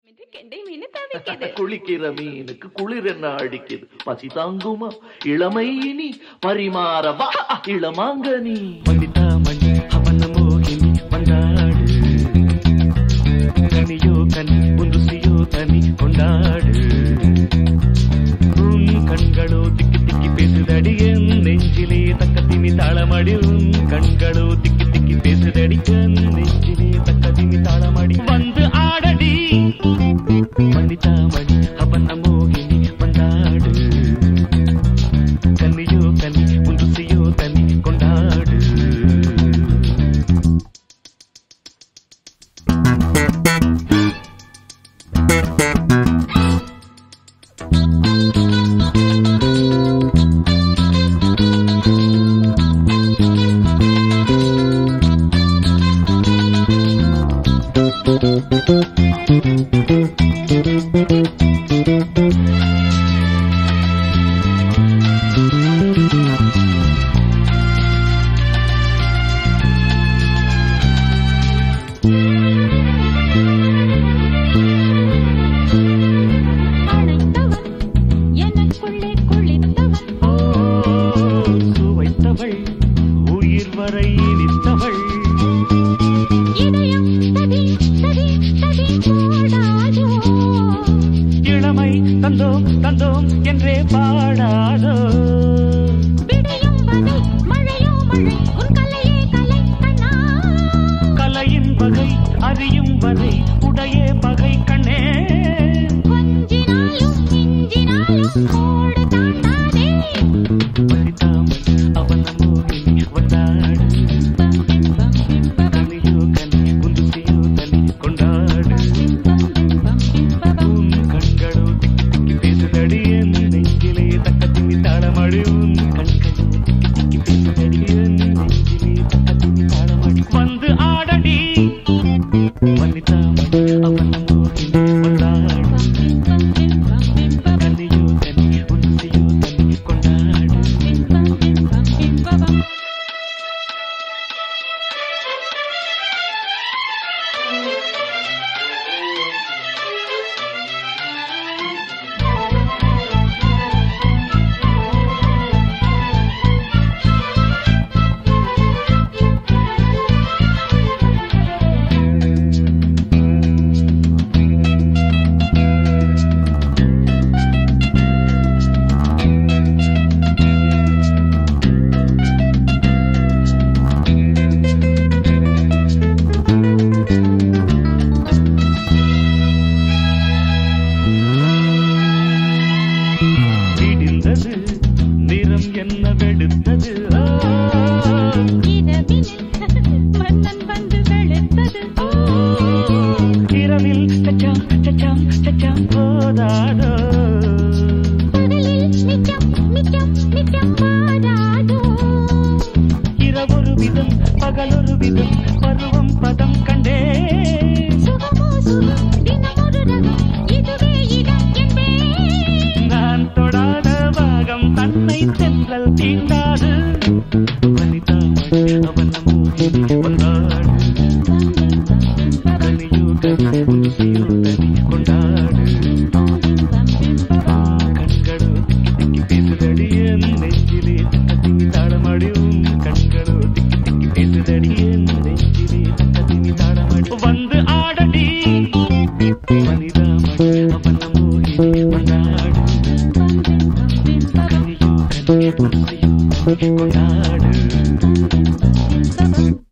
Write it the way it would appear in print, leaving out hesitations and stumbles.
கெண்டை மீன் தவிக்குது. குளிக்கிற மீனுக்கு குளிர் என்ன அடிக்குது? பசி தாங்குமா இளமை இனி பரிமாறவா இளமாங்கனி. வனிதா மணி அவன மோகினி வந்தாடு, கனியோ கனி உந்துசியோ தனி கொண்டாடு. உன் கண்களோ திக்கி திக்கி பேசுதடி என் நெஞ்சிலே தக்கத்தினி தாளமடி. உன் கண்களோ திக்கி திக்கி பேசுதடி என் நெஞ்சிலே தக்கத்தினி தாளமடி. வந்து ஆடடி வனிதா மணி அவன மோகினி வந்தாடு, கனியோ கனி உந்துசியோ தனி கொண்டாடு. உயிர் வரை இனித்தவள் இளமை தந்தோம் தந்தோம் என்றே பாடாதோ. கலையின் வகை அறியும் வரை உடைய பகை கண்ணே. அவன மோகினி வந்தாடு, கனியோ கனி உந்துசியோ தனி கொண்டாடு. உன் கண்களோ திக்கி திக்கி பேசுதடி என் நெஞ்சிலே தக்கத்தினி தாளமடி. உன் கண்களோ திக்கி திக்கி பேசுதடி என் நெஞ்சிலே தக்கத்தினி தாளமடி. வந்து ஆடடி வனிதா மணி அவன மோகினி வந்தாடு, கனியோ கனி உந்துசியோ தனி கொண்டாடு. நிறம் என்ன வெடுத்தது, இரவில் சச்சாம் சச்சாம் சச்சாம் போதாதோ. இரவொரு விதம் பகலொரு விதம் பருவம் பதம் கண்டே. நான் தொடாத பாகம் தன்னை சென்றல் தீண்டாது. வனிதா மணி அவன மோகினி வந்தாடு, கனியோ கனி உந்துசியோ தனி கொண்டாடு. கண்களோ திக்கி திக்கி பேசுதடி என் நெஞ்சிலே தக்கத்தினி தாளமடி. உன் கண்களோ திக்கி திக்கி பேசுதடி என் நெஞ்சிலே தக்கத்தினி தாளமடி. வந்து ஆடடி வனிதா மணி அவன மோகினி வந்தாடு, கனியோ கனி உந்துசியோ தனி கொண்டாடு.